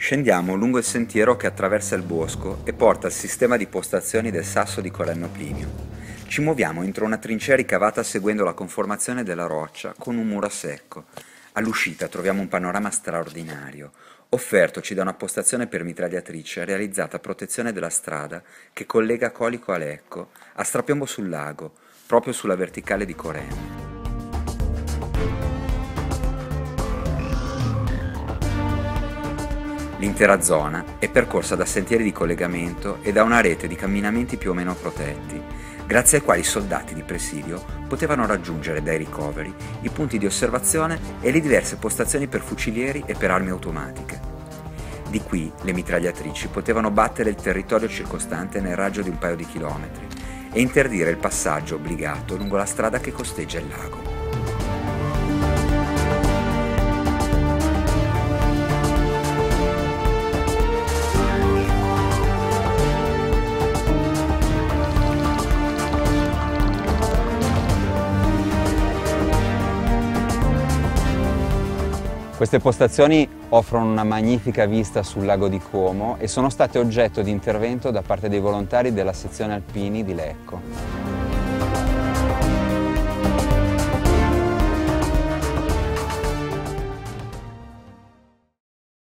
Scendiamo lungo il sentiero che attraversa il bosco e porta al sistema di postazioni del Sasso di Corenno Plinio. Ci muoviamo entro una trincea ricavata seguendo la conformazione della roccia con un muro a secco. All'uscita troviamo un panorama straordinario, offertoci da una postazione per mitragliatrice realizzata a protezione della strada che collega Colico a Lecco, a strapiombo sul lago, proprio sulla verticale di Corenno. L'intera zona è percorsa da sentieri di collegamento e da una rete di camminamenti più o meno protetti, grazie ai quali i soldati di presidio potevano raggiungere dai ricoveri i punti di osservazione e le diverse postazioni per fucilieri e per armi automatiche. Di qui le mitragliatrici potevano battere il territorio circostante nel raggio di un paio di chilometri e interdire il passaggio obbligato lungo la strada che costeggia il lago. Queste postazioni offrono una magnifica vista sul lago di Como e sono state oggetto di intervento da parte dei volontari della sezione alpini di Lecco.